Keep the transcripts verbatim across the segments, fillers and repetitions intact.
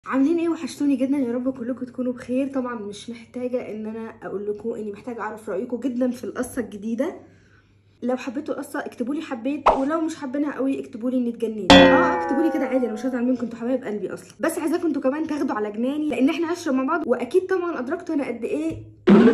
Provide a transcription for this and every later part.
عاملين ايه؟ وحشتوني جدا، يا رب كلكم تكونوا بخير. طبعا مش محتاجه ان انا اقول لكم اني محتاجه اعرف رايكم جدا في القصه الجديده. لو حبيتوا القصه اكتبوا لي حبيت، ولو مش حابينها قوي اكتبوا لي اني اتجننت. اه اكتبوا لي كده عادي، انا مش هزعل منكم، انتوا حبايب قلبي اصلا. بس عايزاكم انتوا كمان تاخدوا على جناني، لان احنا عشره مع بعض، واكيد طبعا ادركتوا انا قد ايه.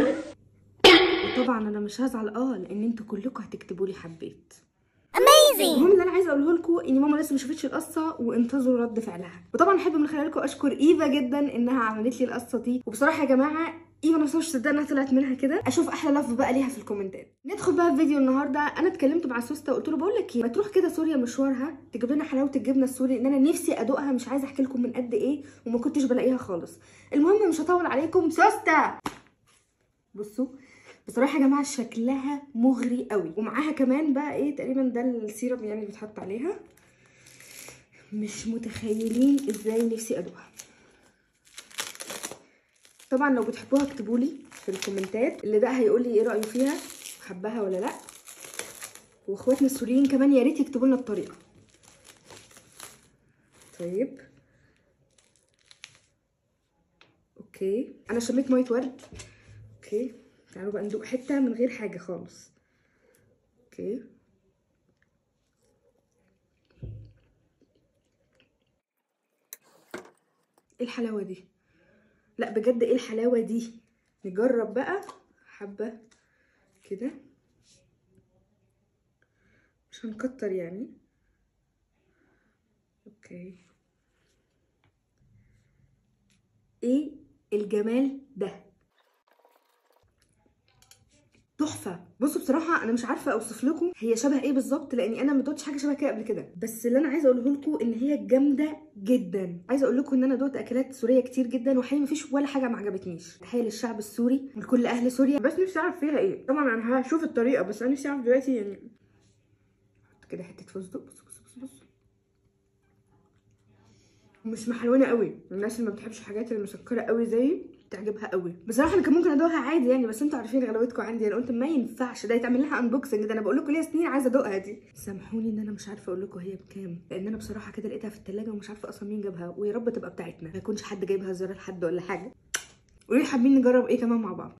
وطبعا انا مش هزعل اه لان انتوا كلكم هتكتبوا لي حبيت. المهم اللي انا عايزه اقوله لكم ان ماما لسه ما شافتش القصه، وانتظروا رد فعلها. وطبعا احب من خلالكم اشكر ايفا جدا انها عملت لي القصه دي، وبصراحه يا جماعه ايفا نفسها مش مصدقه انها طلعت منها كده. اشوف احلى لف بقى ليها في الكومنتات. ندخل بقى في فيديو النهارده. انا اتكلمت مع سوسته وقلت له بقول لك ايه، ما تروح كده سوريا مشوارها تجيب لنا حلاوه الجبنه السوري، ان انا نفسي ادوقها، مش عايزه احكي لكم من قد ايه وما كنتش بلاقيها خالص. المهم مش هطول عليكم. سوسته بصوا بصراحه يا جماعه شكلها مغري قوي، ومعاها كمان بقى ايه تقريبا ده السيرم يعني اللي بيتحط عليها. مش متخيلين ازاي نفسي ادوقها. طبعا لو بتحبوها اكتبوا لي في الكومنتات، اللي ده هيقول لي ايه رايه فيها، حباها ولا لا. واخواتنا السوريين كمان يا ريت يكتبوا لنا الطريقه. طيب اوكي انا شميت ميه ورد. اوكي تعالوا بقى ندوق حته من غير حاجه خالص. اوكي ايه الحلاوه دي؟ لا بجد ايه الحلاوه دي؟ نجرب بقى حبه كده، مش هنكتر يعني. اوكي ايه الجمال ده؟ تحفه. بصوا بصراحه انا مش عارفه اوصف لكم هي شبه ايه بالظبط، لاني انا ما دوقتش حاجه شبه كده قبل كده. بس اللي انا عايزه اقوله لكم ان هي جامده جدا. عايزه اقول لكم ان انا دوقت اكلات سوريه كتير جدا، وحقيقي مفيش ولا حاجه ما عجبتنيش. تحيه للشعب السوري ولكل اهل سوريا. بس نفسي اعرف فيها ايه. طبعا انا هشوف الطريقه، بس انا نفسي اعرف دلوقتي يعني. كده حته فستق. بصوا بصوا بصوا بصوا، مش محلونه قوي. الناس اللي ما بتحبش الحاجات المسكره قوي زي تعجبها قوي. بصراحه انا كان ممكن ادوقها عادي يعني، بس انتوا عارفين غلاوتكم عندي. انا قلت ما ينفعش ده يتعمل لها انبوكسنج. ده انا بقول لكم ليا سنين عايزه ادوقها دي. سامحوني ان انا مش عارفه اقول لكم هي بكام، لان انا بصراحه كده لقيتها في الثلاجه ومش عارفه اصلا مين جابها. ويا رب تبقى بتاعتنا، ما يكونش حد جايبها زياره لحد ولا حاجه. قولوا لي حابين نجرب ايه كمان مع بعض.